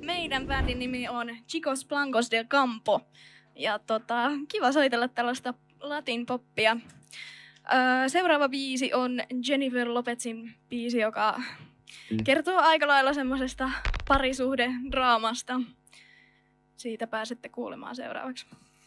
Meidän bändin nimi on Chicos Blancos del Campo. Ja kiva soitella tällaista latin poppia. Seuraava biisi on Jennifer Lopezin biisi, joka kertoo aika lailla semmosesta parisuhdedraamasta. Siitä pääsette kuulemaan seuraavaksi.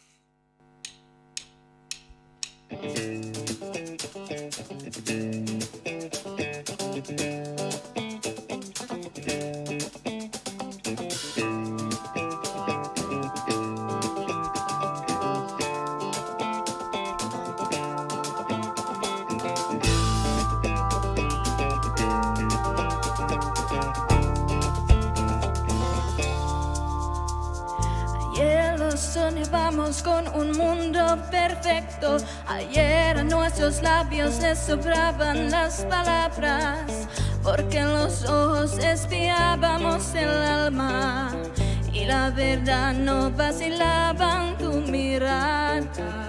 Soñábamos con un mundo perfecto. Ayer a nuestros labios les sobraban las palabras, porque en los ojos espiábamos el alma y la verdad no vacilaba en tu mirada.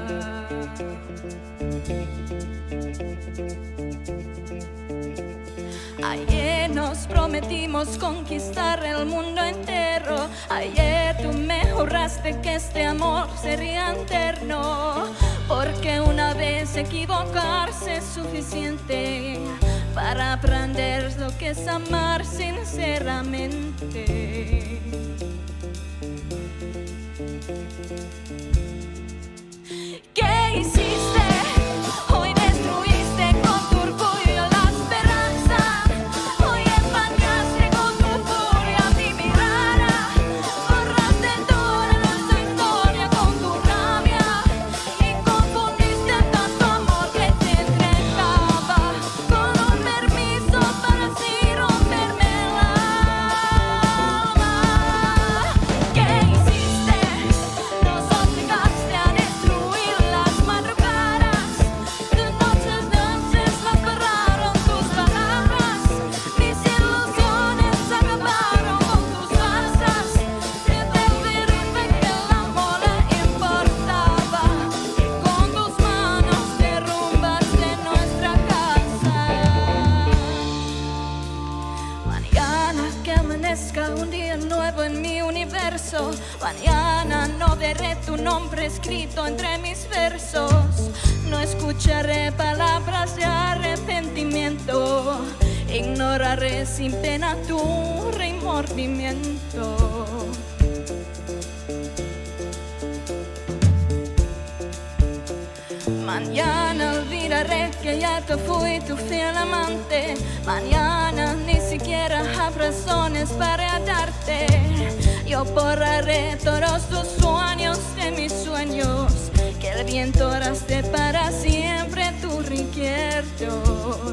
Ayer nos prometimos conquistar el mundo entero. Ayer tú me juraste que este amor sería eterno, porque una vez equivocarse es suficiente para aprender lo que es amar sinceramente. ¿Qué hiciste? Hoy destruiste con tu orgullo la esperanza. Hoy empañaste con tu furia mi mirada. Borraste toda nuestra historia con tu rabia y confundiste tanto amor que te entregaba con un permiso para así romperme el alma. ¿Qué hiciste? Nos obligaste a destruir las madrugadas. Tus noches dulces las borraron tus palabras. Mis ilusiones acabaron con tus falsas. Te devolviste que el amor le importaba. Con tus manos derrumbaste nuestra casa. Mañana que amanezca un día nuevo en mi universo. Mañana no veré tu nombre escrito entre mis versos. No escucharé palabras de arrepentimiento. Ignoraré sin pena tu remordimiento. Mañana olvidaré que ya te fui tu fiel amante. Mañana ni siquiera habrá razones para darte. Yo borraré todos tus sueños de mis sueños, que el viento arrastre para siempre tus recuerdos.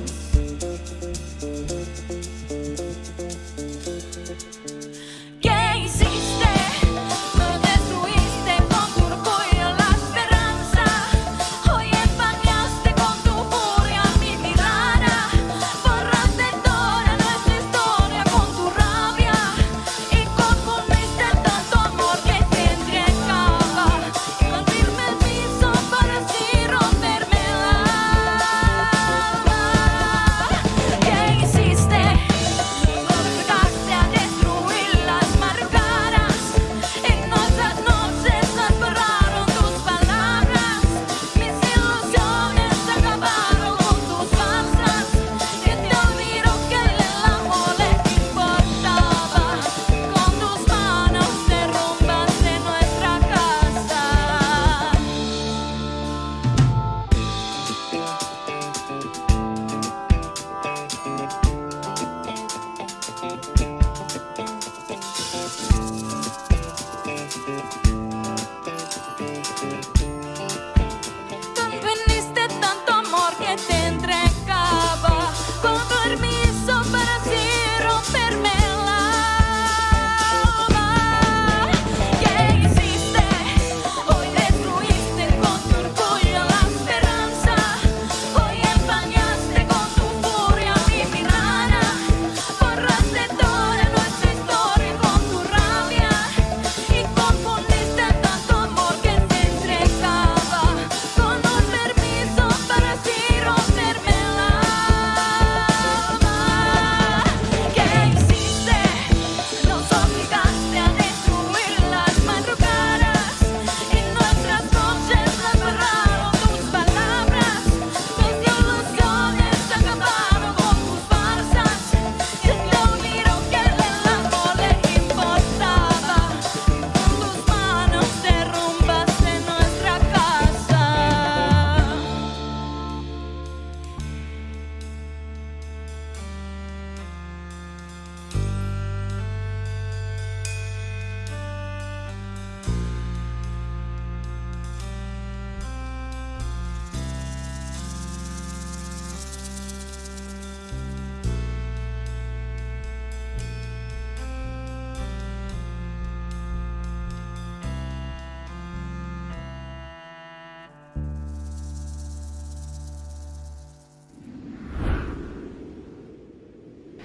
¿Qué hiciste? Nos destruiste con tu orgullo la esperanza. Hoy empañaste con tu furia mi mirada. Borraste toda nuestra historia con tu rabia y confundiste tanto amor que te entregaba con el permiso para así romperme el alma.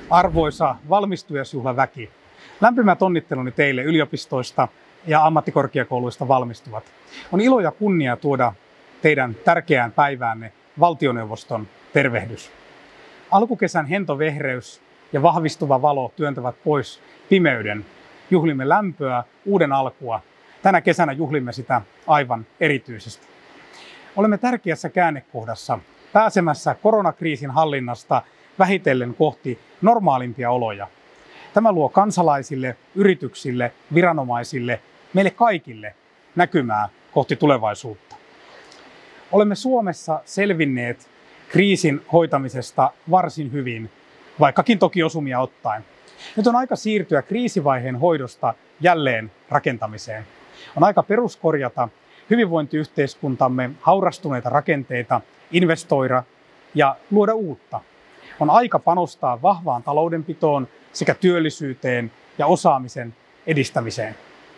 Arvoisa valmistujaisjuhlaväki, lämpimät onnitteluni teille yliopistoista ja ammattikorkeakouluista valmistuvat. On ilo ja kunnia tuoda teidän tärkeään päiväänne valtioneuvoston tervehdys. Alkukesän hento vehreys ja vahvistuva valo työntävät pois pimeyden. Juhlimme lämpöä, uuden alkua. Tänä kesänä juhlimme sitä aivan erityisesti. Olemme tärkeässä käännekohdassa, pääsemässä koronakriisin hallinnasta vähitellen kohti normaalimpia oloja. Tämä luo kansalaisille, yrityksille, viranomaisille, meille kaikille näkymää kohti tulevaisuutta. Olemme Suomessa selvinneet kriisin hoitamisesta varsin hyvin, vaikkakin toki osumia ottaen. Nyt on aika siirtyä kriisivaiheen hoidosta jälleen rakentamiseen. On aika peruskorjata hyvinvointiyhteiskuntamme haurastuneita rakenteita, investoida ja luoda uutta. On aika panostaa vahvaan taloudenpitoon sekä työllisyyteen ja osaamisen edistämiseen.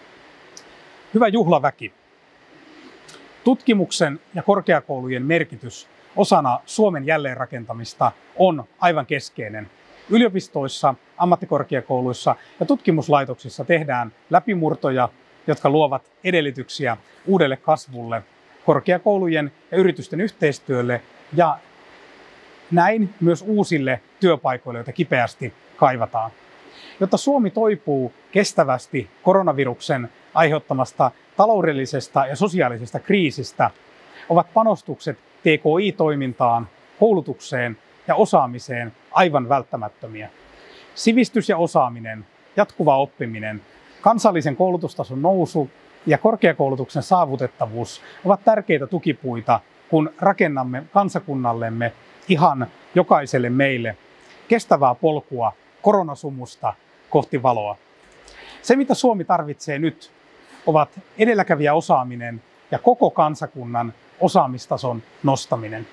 Hyvä juhlaväki. Tutkimuksen ja korkeakoulujen merkitys osana Suomen jälleenrakentamista on aivan keskeinen. Yliopistoissa, ammattikorkeakouluissa ja tutkimuslaitoksissa tehdään läpimurtoja, jotka luovat edellytyksiä uudelle kasvulle, korkeakoulujen ja yritysten yhteistyölle ja näin myös uusille työpaikoille, joita kipeästi kaivataan. Jotta Suomi toipuu kestävästi koronaviruksen aiheuttamasta taloudellisesta ja sosiaalisesta kriisistä, ovat panostukset TKI-toimintaan, koulutukseen ja osaamiseen aivan välttämättömiä. Sivistys ja osaaminen, jatkuva oppiminen, kansallisen koulutustason nousu ja korkeakoulutuksen saavutettavuus ovat tärkeitä tukipuita, kun rakennamme kansakunnallemme ihan jokaiselle meille kestävää polkua koronasumusta kohti valoa. Se, mitä Suomi tarvitsee nyt, ovat edelläkävijä osaaminen ja koko kansakunnan osaamistason nostaminen.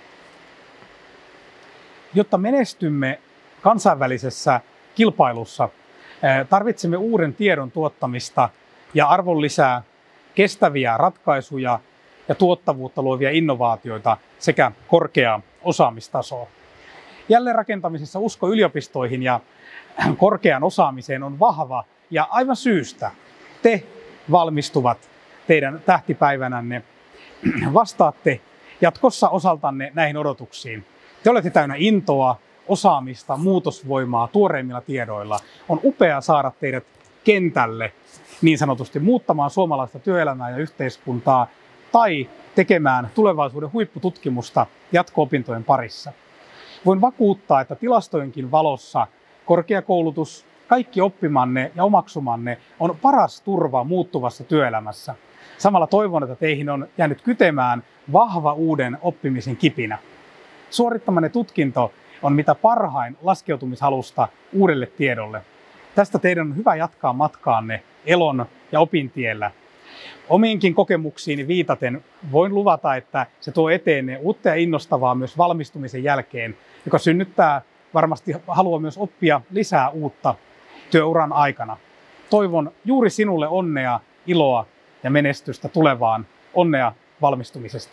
Jotta menestymme kansainvälisessä kilpailussa, tarvitsemme uuden tiedon tuottamista ja arvonlisää, kestäviä ratkaisuja ja tuottavuutta luovia innovaatioita sekä korkeaa osaamistasoa. Jälleenrakentamisessa usko yliopistoihin ja korkeaan osaamiseen on vahva ja aivan syystä. Te valmistuvat teidän tähtipäivänänne, vastaatte jatkossa osaltanne näihin odotuksiin. Te olette täynnä intoa, osaamista, muutosvoimaa tuoreimmilla tiedoilla. On upea saada teidät kentälle niin sanotusti muuttamaan suomalaista työelämää ja yhteiskuntaa tai tekemään tulevaisuuden huippututkimusta jatko-opintojen parissa. Voin vakuuttaa, että tilastojenkin valossa korkeakoulutus, kaikki oppimanne ja omaksumanne on paras turva muuttuvassa työelämässä. Samalla toivon, että teihin on jäänyt kytemään vahva uuden oppimisen kipinä. Suorittamanne tutkinto on mitä parhain laskeutumishalusta uudelle tiedolle. Tästä teidän on hyvä jatkaa matkaanne elon ja opintiellä. Omiinkin kokemuksiini viitaten voin luvata, että se tuo eteenne uutta ja innostavaa myös valmistumisen jälkeen, joka synnyttää varmasti halua myös oppia lisää uutta työuran aikana. Toivon juuri sinulle onnea, iloa ja menestystä tulevaan. Onnea valmistumisesta.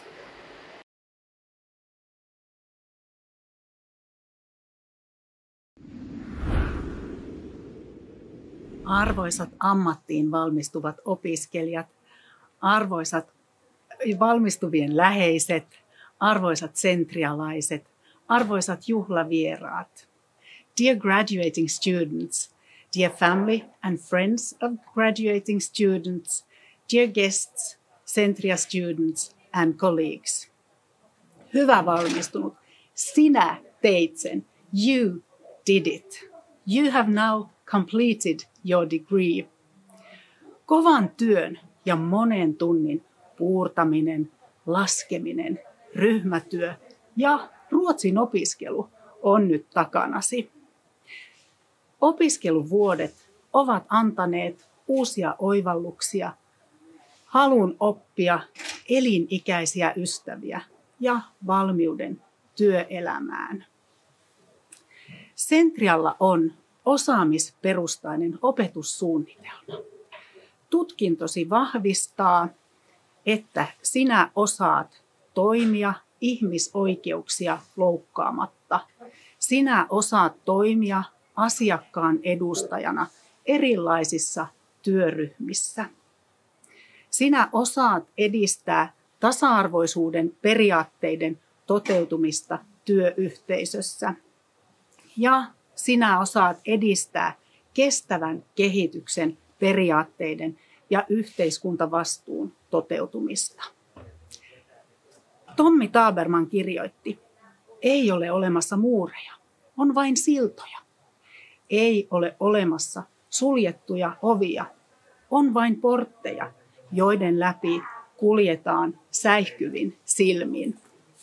Arvoisat ammattiin valmistuvat opiskelijat, arvoisat valmistuvien läheiset, arvoisat sentrialaiset, arvoisat juhlavieraat. Dear graduating students, dear family and friends of graduating students, dear guests, Sentria students and colleagues. Hyvä valmistunut, sinä teit sen. You did it. You have now completed your degree. Kovan työn ja monen tunnin puurtaminen, laskeminen, ryhmätyö ja ruotsin opiskelu on nyt takanasi. Opiskeluvuodet ovat antaneet uusia oivalluksia, halun oppia, elinikäisiä ystäviä ja valmiuden työelämään. Sentrialla on osaamisperustainen opetussuunnitelma. Tutkintosi vahvistaa, että sinä osaat toimia ihmisoikeuksia loukkaamatta. Sinä osaat toimia asiakkaan edustajana erilaisissa työryhmissä. Sinä osaat edistää tasa-arvoisuuden periaatteiden toteutumista työyhteisössä. Ja sinä osaat edistää kestävän kehityksen periaatteiden ja yhteiskuntavastuun toteutumista. Tommy Taberman kirjoitti, ei ole olemassa muureja, on vain siltoja. Ei ole olemassa suljettuja ovia, on vain portteja, joiden läpi kuljetaan säihkyvin silmin.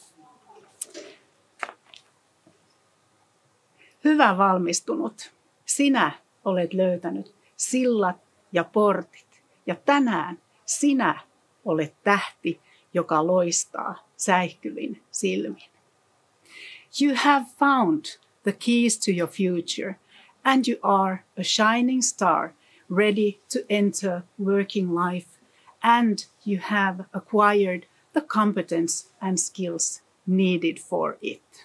Hyvä valmistunut, sinä olet löytänyt sillat ja portit ja tänään sinä olet tähti, joka loistaa säihkyvin silmin. You have found the keys to your future and you are a shining star ready to enter working life and you have acquired the competence and skills needed for it.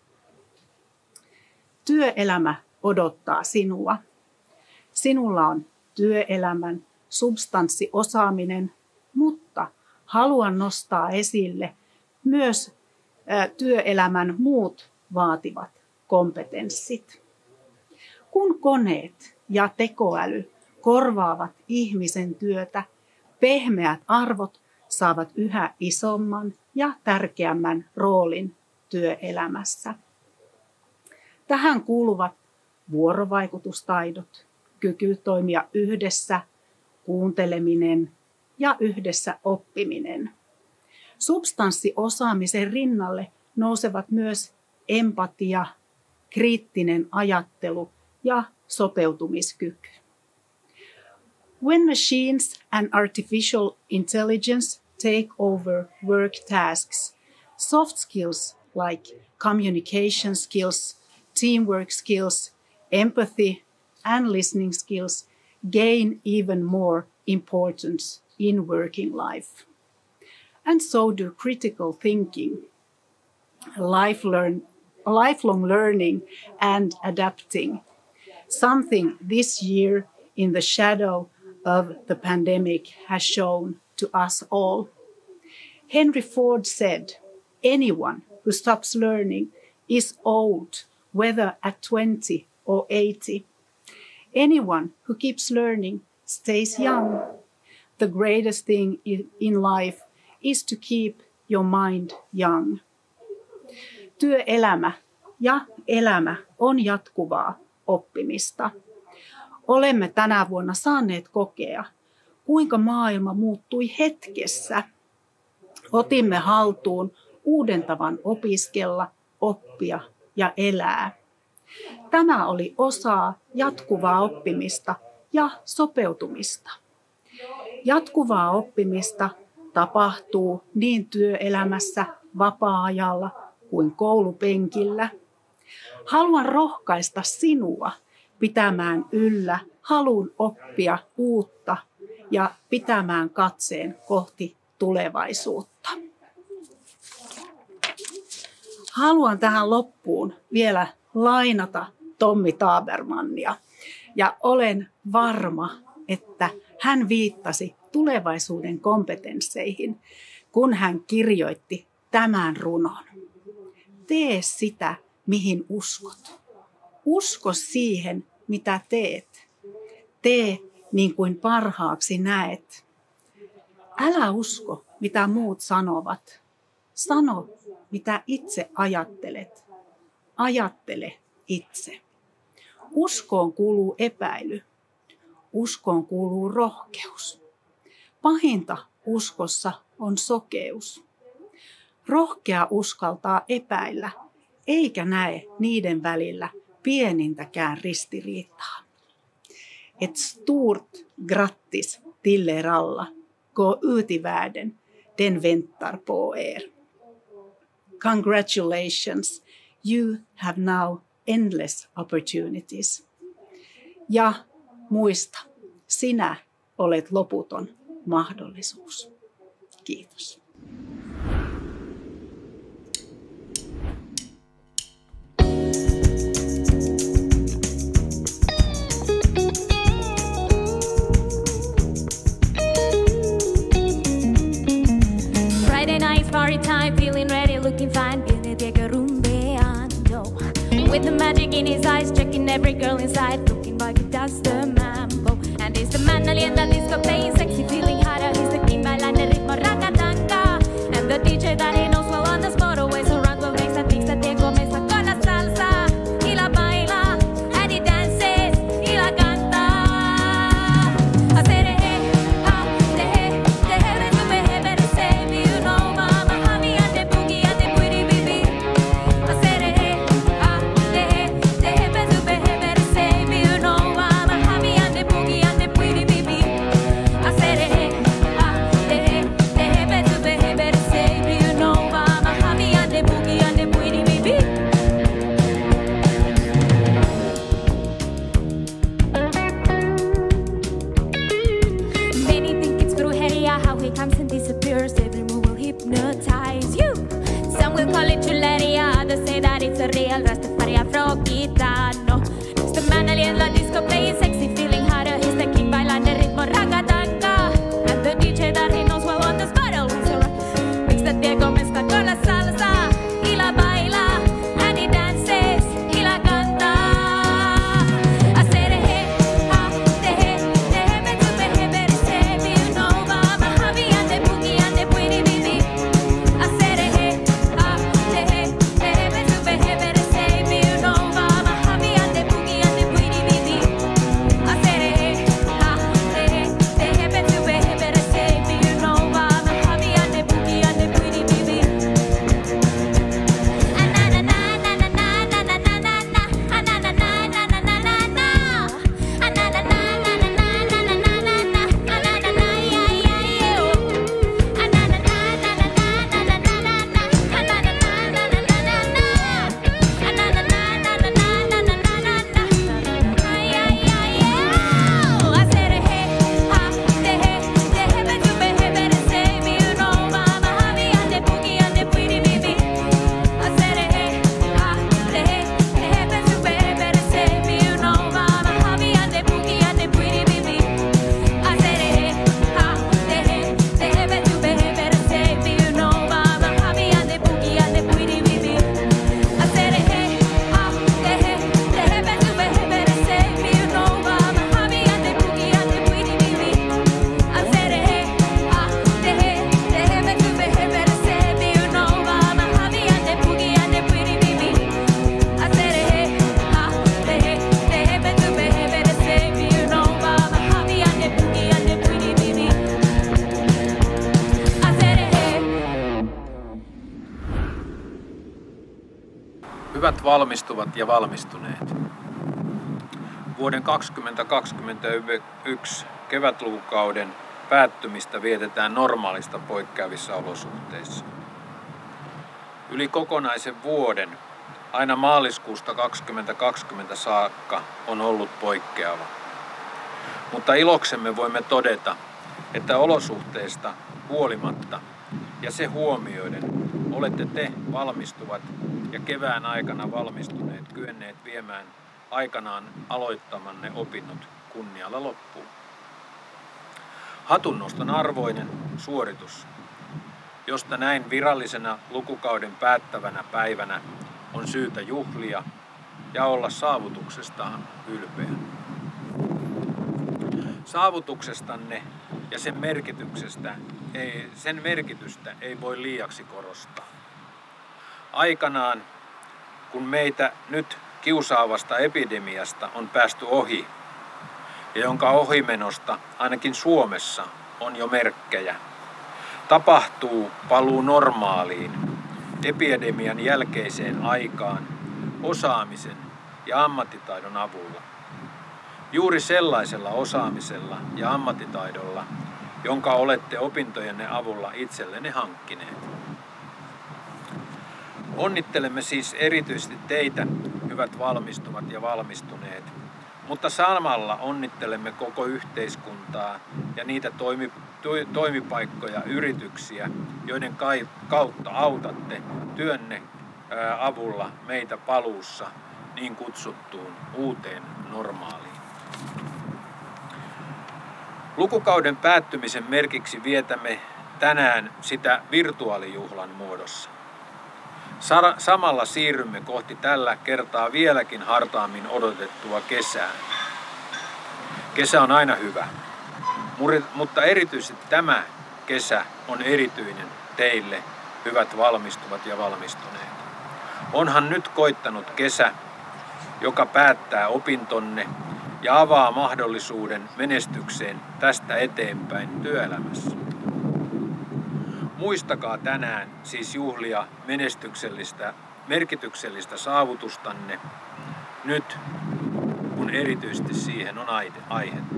Työelämä odottaa sinua. Sinulla on työelämän substanssiosaaminen, mutta haluan nostaa esille myös työelämän muut vaativat kompetenssit. Kun koneet ja tekoäly korvaavat ihmisen työtä, pehmeät arvot saavat yhä isomman ja tärkeämmän roolin työelämässä. Tähän kuuluvat vuorovaikutustaidot, kyky toimia yhdessä, kuunteleminen ja yhdessä oppiminen. Substanssiosaamisen rinnalle nousevat myös empatia, kriittinen ajattelu ja sopeutumiskyky. When machines and artificial intelligence take over work tasks, soft skills like communication skills, teamwork skills, empathy, and listening skills gain even more importance in working life. And so do critical thinking, lifelong learning, and adapting, something this year in the shadow of the pandemic has shown to us all. Henry Ford said, anyone who stops learning is old, whether at 20 or 80. Anyone who keeps learning stays young. The greatest thing in life is to keep your mind young. Työelämä ja elämä on jatkuvaa oppimista. Olemme tänä vuonna saaneet kokea, kuinka maailma muuttui hetkessä. Otimme haltuun uuden tavan opiskella, oppia ja elää. Tämä oli osa jatkuvaa oppimista ja sopeutumista. Jatkuvaa oppimista tapahtuu niin työelämässä, vapaa-ajalla kuin koulupenkillä. Haluan rohkaista sinua pitämään yllä halun oppia uutta ja pitämään katseen kohti tulevaisuutta. Haluan tähän loppuun vielä lainata Tommy Tabermania ja olen varma, että hän viittasi tulevaisuuden kompetensseihin, kun hän kirjoitti tämän runon. Tee sitä, mihin uskot. Usko siihen, mitä teet. Tee niin kuin parhaaksi näet. Älä usko, mitä muut sanovat. Sano, mitä itse ajattelet. Ajattele itse. Uskoon kuuluu epäily. Uskoon kuuluu rohkeus. Pahinta uskossa on sokeus. Rohkea uskaltaa epäillä, eikä näe niiden välillä pienintäkään ristiriitaa. Ett stort grattis till er alla. Gå ut i världen, den väntar på er. Congratulations, you have now endless opportunities. Ja muista, sinä olet loputon mahdollisuus. Kiitos. the magic in his eyes, checking every girl inside, looking like he does the mambo. And he's the man alien that disco playing, sexy feeling harder. He's the king bailando ritmo ragatanga. And the DJ that he knows well on the spot always around what makes that thinks that they comienza con la salsa. Y la baila, and he dances, y la canta. Hacer how he comes and disappears. Every move will hypnotize you. Some will call it chuleria, others say that it's a real Rastafari Afro-Gitano. It's the man alien la disco playing, sexy feeling harder. He's the king bailando ritmo ragatanga. And the DJ that he knows well on the spot always around. Mix the Diego mezcla con la salsa y la baila, and he dances y la canta. Hyvät valmistuvat ja valmistuneet. Vuoden 2021 kevätlukukauden päättymistä vietetään normaalista poikkeavissa olosuhteissa. Yli kokonaisen vuoden, aina maaliskuusta 2020 saakka, on ollut poikkeava. Mutta iloksemme voimme todeta, että olosuhteista huolimatta ja se huomioiden olette te valmistuvat ja kevään aikana valmistuneet kyenneet viemään aikanaan aloittamanne opinnot kunnialla loppuun. Hatunnoston arvoinen suoritus, josta näin virallisena lukukauden päättävänä päivänä on syytä juhlia ja olla saavutuksestaan ylpeä. Saavutuksestanne ja sen merkitystä ei voi liiaksi korostaa. Aikanaan, kun meitä nyt kiusaavasta epidemiasta on päästy ohi, ja jonka ohimenosta ainakin Suomessa on jo merkkejä, tapahtuu paluu normaaliin, epidemian jälkeiseen aikaan, osaamisen ja ammattitaidon avulla. Juuri sellaisella osaamisella ja ammattitaidolla, jonka olette opintojenne avulla itsellenne hankkineet. Onnittelemme siis erityisesti teitä, hyvät valmistuvat ja valmistuneet, mutta samalla onnittelemme koko yhteiskuntaa ja niitä toimipaikkoja, yrityksiä, joiden kautta autatte työnne avulla meitä paluussa niin kutsuttuun uuteen normaaliin. Lukukauden päättymisen merkiksi vietämme tänään sitä virtuaalijuhlan muodossa. Samalla siirrymme kohti tällä kertaa vieläkin hartaammin odotettua kesää. Kesä on aina hyvä, mutta erityisesti tämä kesä on erityinen teille, hyvät valmistuvat ja valmistuneet. Onhan nyt koittanut kesä, joka päättää opintonne ja avaa mahdollisuuden menestykseen tästä eteenpäin työelämässä. Muistakaa tänään siis juhlia merkityksellistä saavutustanne nyt, kun erityisesti siihen on aihetta.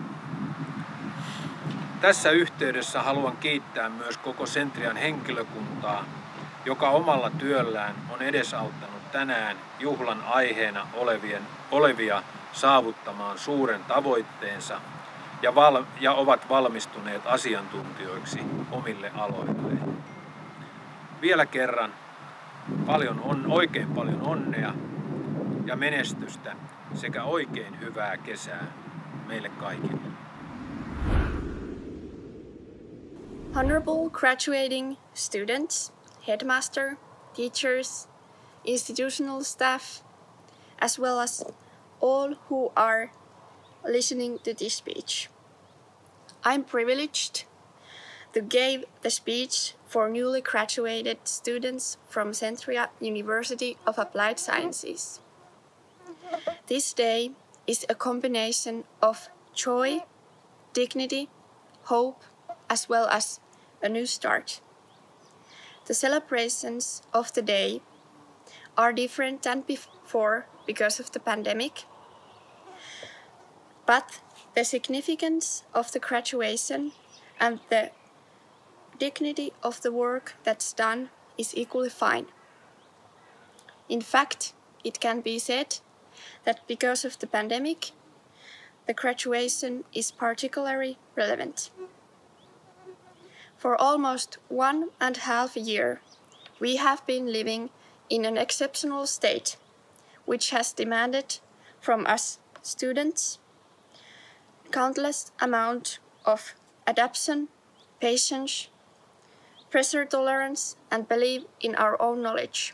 Tässä yhteydessä haluan kiittää myös koko Centrian henkilökuntaa, joka omalla työllään on edesauttanut tänään juhlan aiheena olevia saavuttamaan suuren tavoitteensa ja ovat valmistuneet asiantuntijoiksi omille aloilleen. Vielä kerran oikein paljon onnea ja menestystä sekä oikein hyvää kesää meille kaikille. Honorable graduating students, headmaster, teachers, institutional staff, as well as all who are listening to this speech. I'm privileged to give the speech for newly graduated students from Centria University of Applied Sciences. This day is a combination of joy, dignity, hope, as well as a new start. The celebrations of the day are different than before because of the pandemic, but the significance of the graduation and the dignity of the work that's done is equally fine. In fact, it can be said that because of the pandemic, the graduation is particularly relevant. For almost 1.5 years, we have been living in an exceptional state, which has demanded from us students countless amount of adaptation, patience, pressure tolerance, and belief in our own knowledge.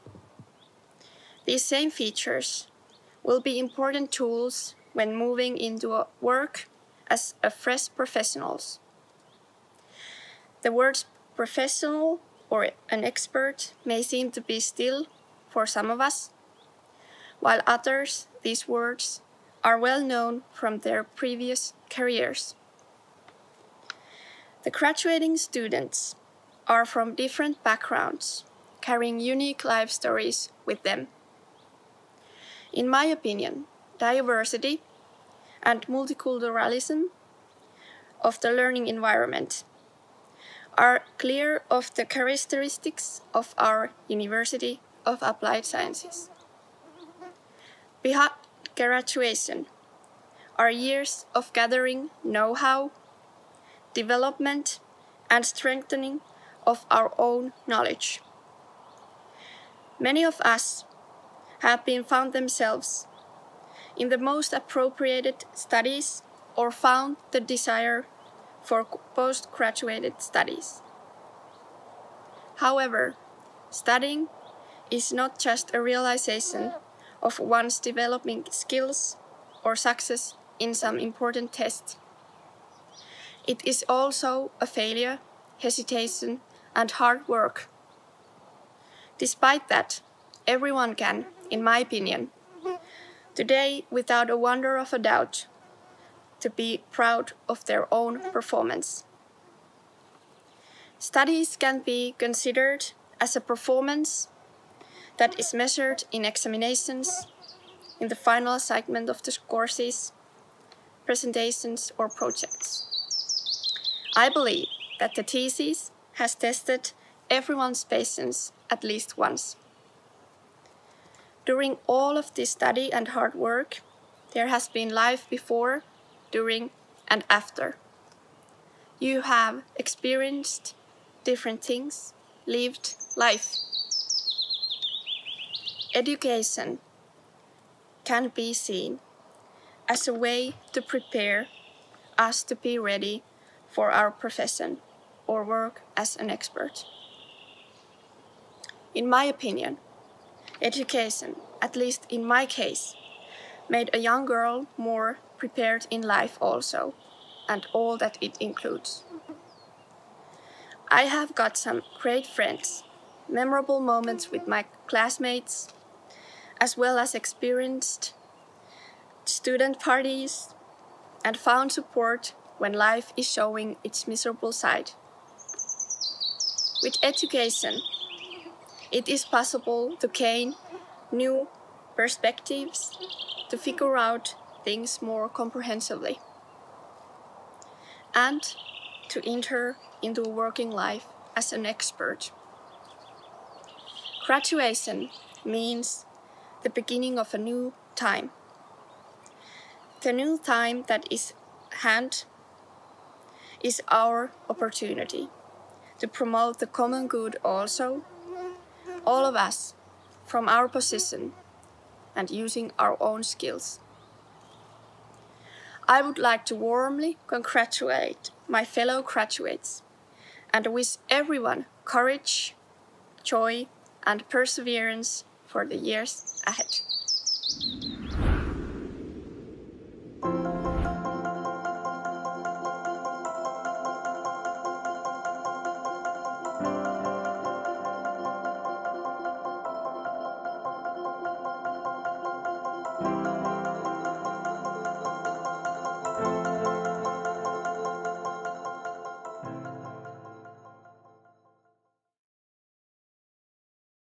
These same features will be important tools when moving into work as a fresh professionals. The words professional or an expert may seem to be still for some of us, while others, these words are well known from their previous careers. The graduating students are from different backgrounds, carrying unique life stories with them. In my opinion, diversity and multiculturalism of the learning environment are clear of the characteristics of our University of Applied Sciences. Behind graduation are years of gathering know-how, development, and strengthening of our own knowledge. Many of us have found themselves in the most appropriated studies or found the desire for postgraduate studies. However, studying is not just a realization of one's developing skills or success in some important test. It is also a failure, hesitation, and hard work. Despite that, everyone can, in my opinion, today, without a wonder of a doubt, to be proud of their own performance. Studies can be considered as a performance that is measured in examinations, in the final assignment of the courses, presentations, or projects. I believe that the thesis has tested everyone's patience at least once. During all of this study and hard work, there has been life before, during, and after. You have experienced different things, lived life. Education can be seen as a way to prepare us to be ready for our profession or work as an expert. In my opinion, education, at least in my case, made a young girl more prepared in life also, and all that it includes. I have got some great friends, memorable moments with my classmates, as well as experienced student parties, and found support when life is showing its miserable side. With education, it is possible to gain new perspectives, to figure out things more comprehensively, and to enter into a working life as an expert. Graduation means the beginning of a new time. The new time that is at hand is our opportunity to promote the common good also, all of us from our position and using our own skills. I would like to warmly congratulate my fellow graduates and wish everyone courage, joy, and perseverance for the years ahead.